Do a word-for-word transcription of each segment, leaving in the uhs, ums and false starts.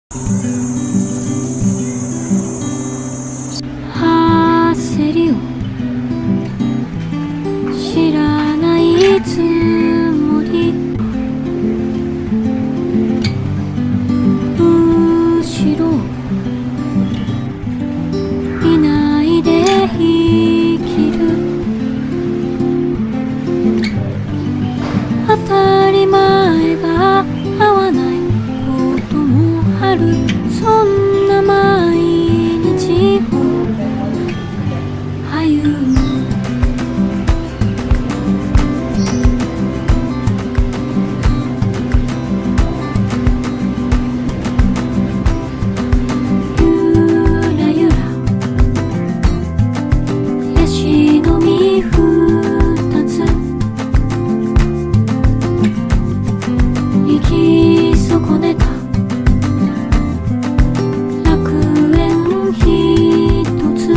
焦りを知らないつもり、後ろいないで生きる、当たり前が合わないこともある、そんな毎日を歩む。ゆらゆらヤシの実二つ、行き損ねた楽園一つ、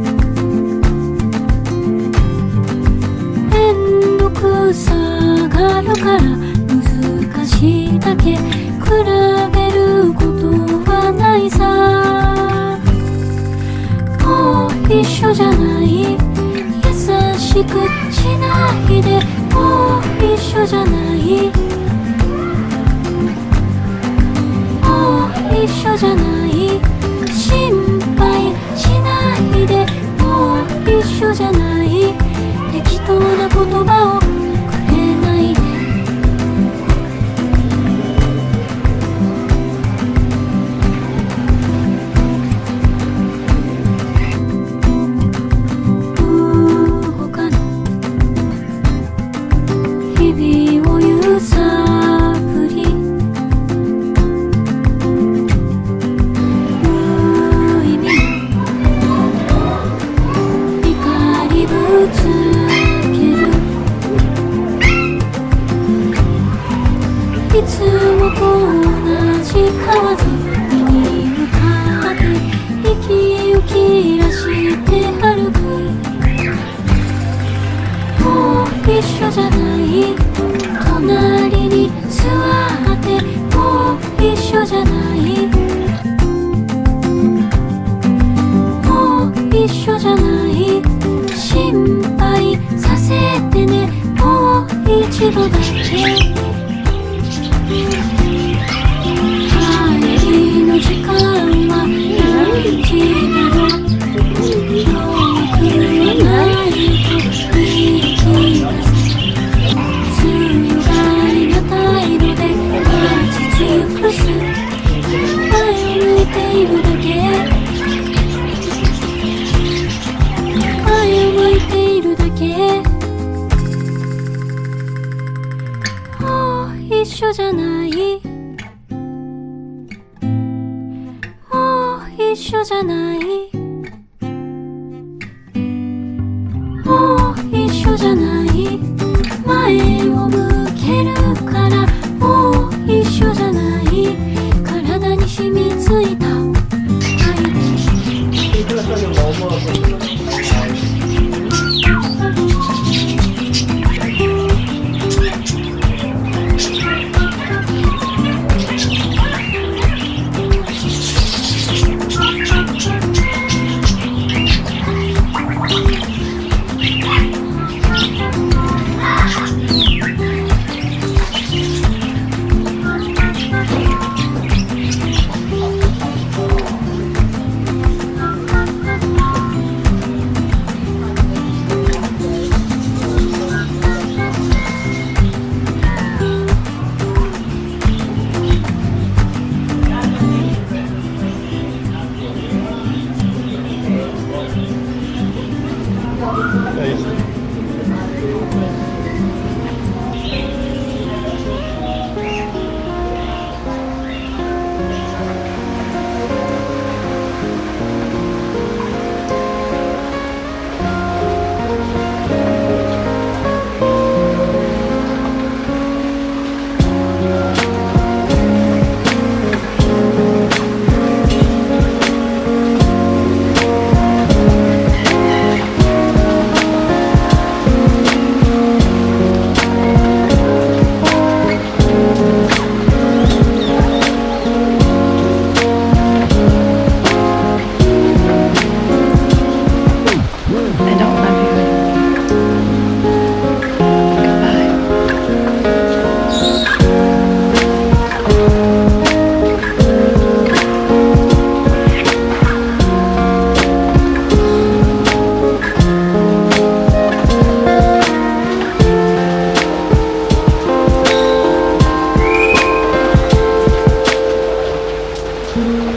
めんどくさがるから難しいだけ、比べることはないさ。もう一緒じゃない、優しくしないで、もう一緒じゃない、もう一緒じゃない、心配しないで、もう一緒じゃない、適当な言葉をくれないで。動かぬ日々を揺さぶり、無意味な怒りぶつける、いつもと同じ川沿いに向かって息を切らして歩く、もう一緒じゃない、隣に座って、もう一緒じゃない、もう一緒じゃない、心配させてね、もう一度だけ。帰りの時間は何時だろう、遠くはないと言い出す、強がりな態度で待ち尽くす、前を向いているだけ、前を向いているだけ、もう一緒じゃない、もう一緒じゃない、もう一緒じゃない、前を向けるから、もう一緒じゃない、体に染みついた愛で。 する。